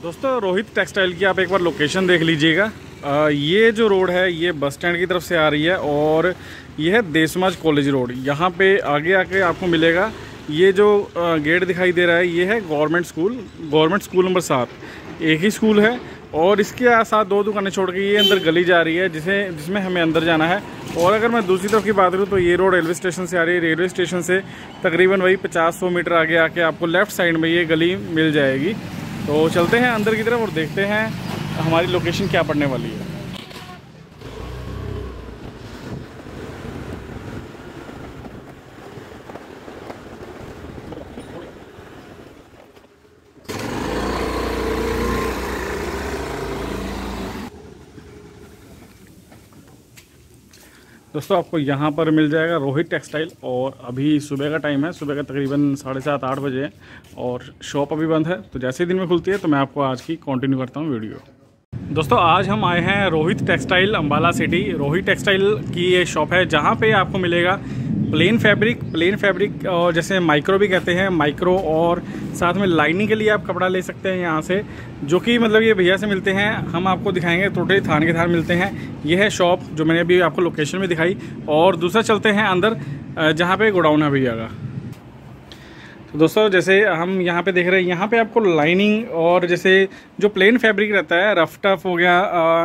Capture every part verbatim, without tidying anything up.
दोस्तों रोहित टेक्सटाइल की आप एक बार लोकेशन देख लीजिएगा। ये जो रोड है ये बस स्टैंड की तरफ से आ रही है और ये है देशमाज कॉलेज रोड। यहाँ पे आगे आके आपको मिलेगा ये जो गेट दिखाई दे रहा है, ये है government school, government school number सात। एक ही स्कूल है और इसके साथ दो दुकानें छोड़ के ये अंदर गली जा रही है जिसे जिसमें हमें अंदर जाना है। और अगर मैं दूसरी तरफ की बात करूँ तो ये रोड रेलवे स्टेशन से आ रही है। रेलवे स्टेशन से तकरीबन वही पचास सौ मीटर आगे आके आपको लेफ़्ट साइड में ये गली मिल जाएगी। तो चलते हैं अंदर की तरफ और देखते हैं हमारी लोकेशन क्या पड़ने वाली है। दोस्तों आपको यहाँ पर मिल जाएगा रोहित टेक्सटाइल और अभी सुबह का टाइम है, सुबह का तकरीबन साढ़े सात आठ बजे है और शॉप अभी बंद है। तो जैसे ही दिन में खुलती है तो मैं आपको आज की कंटिन्यू करता हूँ वीडियो। दोस्तों आज हम आए हैं Rohit textile Ambala city. Rohit textile की ये शॉप है जहाँ पे आपको मिलेगा प्लेन फैब्रिक, प्लेन फैब्रिक और जैसे माइक्रो भी कहते हैं, माइक्रो और साथ में लाइनिंग के लिए आप कपड़ा ले सकते हैं यहाँ से, जो कि मतलब ये भैया से मिलते हैं। हम आपको दिखाएंगे, टोटली थान के थान मिलते हैं। ये है शॉप जो मैंने अभी आपको लोकेशन में दिखाई। और दूसरा चलते हैं अंदर जहाँ पे गोडाउन है भैया का। तो दोस्तों जैसे हम यहाँ पे देख रहे हैं, यहाँ पे आपको लाइनिंग और जैसे जो प्लेन फैब्रिक रहता है, रफ टफ हो गया, आ,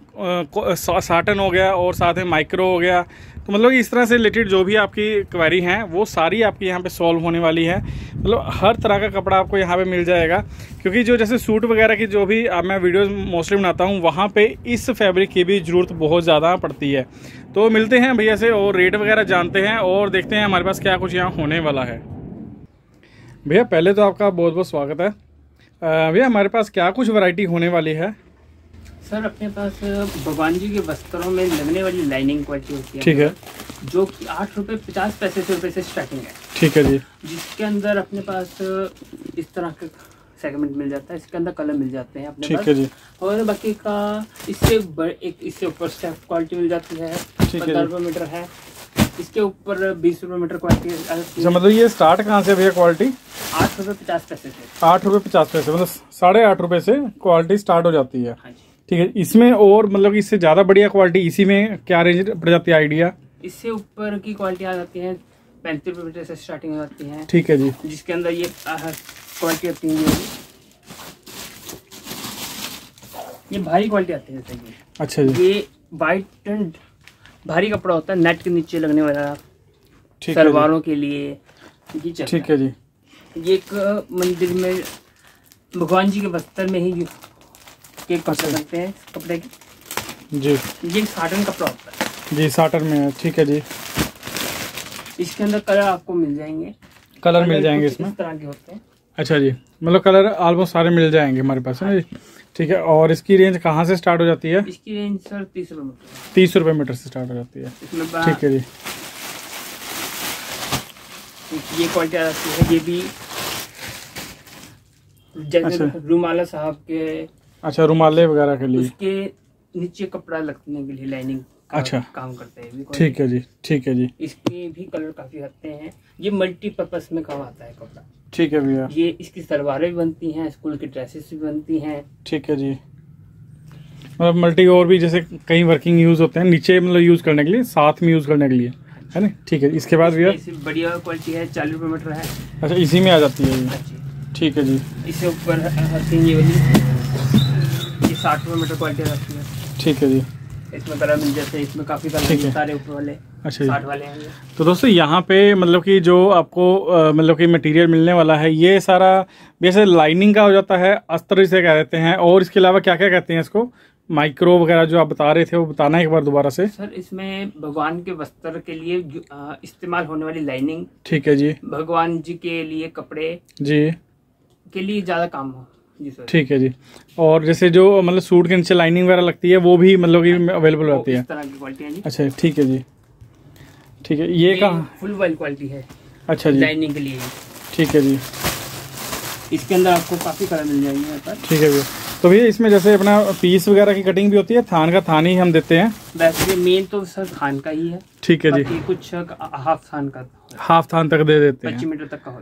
साटन हो गया और साथ में माइक्रो हो गया, तो मतलब इस तरह से रिलेटेड जो भी आपकी क्वेरी हैं वो सारी आपकी यहाँ पे सॉल्व होने वाली है। मतलब हर तरह का कपड़ा आपको यहाँ पे मिल जाएगा, क्योंकि जो जैसे सूट वगैरह की जो भी मैं वीडियोस मोस्टली बनाता हूँ वहाँ पे इस फैब्रिक की भी ज़रूरत बहुत ज़्यादा पड़ती है। तो मिलते हैं भैया से और रेट वगैरह जानते हैं और देखते हैं हमारे पास क्या कुछ यहाँ होने वाला है। भैया पहले तो आपका बहुत बहुत स्वागत है। भैया हमारे पास क्या कुछ वैरायटी होने वाली है? सर अपने पास भगवान जी के वस्त्रों में लगने वाली लाइनिंग क्वालिटी होती है, ठीक है, जो कि आठ रुपये पचास पैसे से रुपये से स्टार्टिंग है। ठीक है जी। जिसके अंदर अपने पास इस तरह का सेगमेंट मिल जाता है, इसके अंदर कलर मिल जाते हैं अपने ठीक पास। है जी। और बाकी का इससे एक इससे ऊपर स्टेप क्वालिटी मिल जाती है, पंद्रह रुपये मीटर है। इसके ऊपर बीस रुपये मीटर क्वालिटी। मतलब ये स्टार्ट कहाँ से भैया क्वालिटी? आठ रुपये पचास पैसे से। आठ रुपये पचास पैसे मतलब साढ़े आठ रुपये से क्वालिटी स्टार्ट हो जाती है। हाँ जी। ठीक है। इसमें और मतलब इससे ज़्यादा बढ़िया क्वालिटी इसी में क्या रेंज पड़ जाती है आइडिया? इससे ऊपर की क्वालिटी आ जाती है पैंतीस रुपये मीटर से स्टार्टिंग हो जाती है। ठीक है जी। जिसके अंदर ये क्वालिटी आती है, ये भारी क्वालिटी आती है। अच्छा जी। ये वाइट एंड भारी कपड़ा होता है, नेट के नीचे लगने वाला, सलवारों के लिए ये चलता है। ठीक है जी। ये एक मंदिर में भगवान जी के वस्त्र में ही के कपड़े बनते हैं कपड़े के जी। ये साटन कपड़ा होता है जी, साटन में है। ठीक है जी। इसके अंदर कलर आपको मिल जाएंगे, कलर मिल जाएंगे इसमें इस तरह के होते हैं। अच्छा जी, मतलब कलर ऑलमोस्ट सारे मिल जाएंगे हमारे पास, है ना जी। ठीक है। और इसकी रेंज कहाँ से स्टार्ट हो जाती है? इसकी रेंज सर तीस रुपये मीटर तीस रुपये मीटर से स्टार्ट हो जाती है। ठीक है जी। ये क्वालिटी आ जाती है, ये भी जैसे रुमाला साहब के, अच्छा रुमाले वगैरह के लिए उसके नीचे कपड़ा लगने के लिए लाइनिंग का अच्छा काम करते हैं। ठीक है जी। ठीक है जी। इसके भी कलर काफी आते हैं, ये मल्टीपर्पज में काम आता है कपड़ा। ठीक है भैया। ये इसकी सलवारें भी बनती हैं, स्कूल की ड्रेसेस भी बनती हैं। ठीक है जी। मतलब मल्टी और भी जैसे कई वर्किंग यूज होते हैं नीचे, मतलब यूज करने के लिए, साथ में यूज करने के लिए, है ना। ठीक है। इसके बाद भैया बढ़िया क्वालिटी है, चालीस रुपये मीटर है। अच्छा इसी में आ जाती है ये। ठीक है जी। इससे ऊपर ये वाली ये साठ रुपये मीटर क्वालिटी आती है। ठीक है जी। इसमें कलर मिल जाते हैं, इसमें काफी कलर सारे ऊपर वाले। अच्छा साठ वाले हैं। तो दोस्तों यहाँ पे मतलब कि जो आपको मतलब कि मटेरियल मिलने वाला है ये सारा जैसे लाइनिंग का हो जाता है, अस्तर जिसे कह देते हैं, और इसके अलावा क्या क्या कहते हैं इसको, माइक्रो वगैरह जो आप बता रहे थे वो बताना एक बार दोबारा से। सर इसमें भगवान के वस्त्र के लिए इस्तेमाल होने वाली लाइनिंग। ठीक है जी। भगवान जी के लिए कपड़े जी के लिए ज्यादा काम हो जी सर। ठीक है जी। और जैसे जो मतलब सूट के नीचे लाइनिंग वगैरह लगती है वो भी मतलब कि अवेलेबल रहती है, इस तरह की क्वालिटी है जी। अच्छा ठीक है जी। ठीक है। ये कहाँ? फुल वाइल क्वालिटी है। अच्छा जी। लाइनिंग के लिए। ठीक है जी। इसके अंदर आपको काफी कलर मिल जाएंगे यहाँ पर। ठीक है भैया। तो भैया इसमें जैसे अपना पीस वगैरह की कटिंग भी होती है, थान का थान ही हम देते हैं? वैसे मेन तो सर थान का ही है। ठीक है जी। कुछ हाफ थान का, हाफ थान तक दे देते हैं, पच्चीस मीटर तक का हो जाएगा।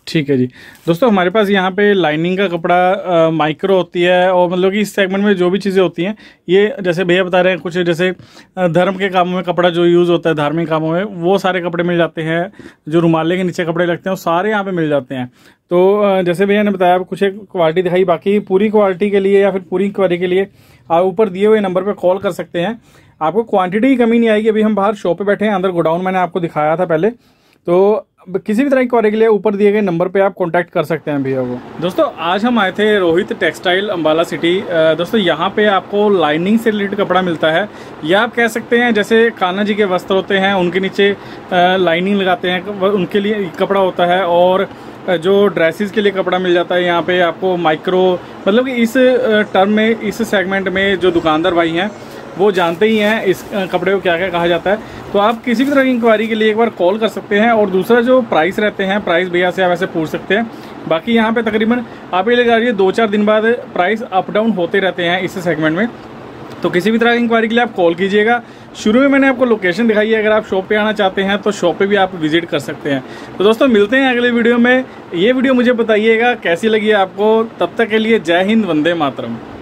ठीक है जी दोस्तों, हमारे पास यहाँ पे लाइनिंग का कपड़ा माइक्रो होती है, और मतलब कि इस सेगमेंट में जो भी चीज़ें होती हैं, ये जैसे भैया बता रहे हैं कुछ जैसे धर्म के कामों में कपड़ा जो यूज़ होता है धार्मिक कामों में, वो सारे कपड़े मिल जाते हैं। जो रुमाले के नीचे कपड़े लगते हैं वो सारे यहाँ पे मिल जाते हैं। तो जैसे भैया ने बताया कुछ एक क्वालिटी दिखाई, बाकी पूरी क्वालिटी के लिए या फिर पूरी क्वालिटी के लिए आप ऊपर दिए हुए नंबर पर कॉल कर सकते हैं। आपको क्वान्टिटी की कमी नहीं आएगी। अभी हम बाहर शॉप पर बैठे हैं, अंदर गोडाउन मैंने आपको दिखाया था पहले। तो किसी भी तरह की क्वारी के लिए ऊपर दिए गए नंबर पे आप कांटेक्ट कर सकते हैं भैया को। दोस्तों आज हम आए थे रोहित टेक्सटाइल अंबाला सिटी। दोस्तों यहाँ पे आपको लाइनिंग से रिलेटेड कपड़ा मिलता है, या आप कह सकते हैं जैसे कान्हा जी के वस्त्र होते हैं उनके नीचे लाइनिंग लगाते हैं, उनके लिए कपड़ा होता है। और जो ड्रेसेस के लिए कपड़ा मिल जाता है यहाँ पे आपको माइक्रो, मतलब कि इस टर्म में, इस सेगमेंट में जो दुकानदार भाई हैं वो जानते ही हैं इस कपड़े को क्या क्या कहा जाता है। तो आप किसी भी तरह की इंक्वायरी के लिए एक बार कॉल कर सकते हैं। और दूसरा जो प्राइस रहते हैं, प्राइस भैया से आप ऐसे पूछ सकते हैं। बाकी यहाँ पे तकरीबन आप ये लगा लीजिए दो चार दिन बाद प्राइस अप डाउन होते रहते हैं इस सेगमेंट में। तो किसी भी तरह की इंक्वायरी के लिए आप कॉल कीजिएगा। शुरू में मैंने आपको लोकेशन दिखाई है, अगर आप शॉप पे आना चाहते हैं तो शॉप पे भी आप विजिट कर सकते हैं। तो दोस्तों मिलते हैं अगले वीडियो में। ये वीडियो मुझे बताइएगा कैसी लगी आपको। तब तक के लिए जय हिंद, वंदे मातरम।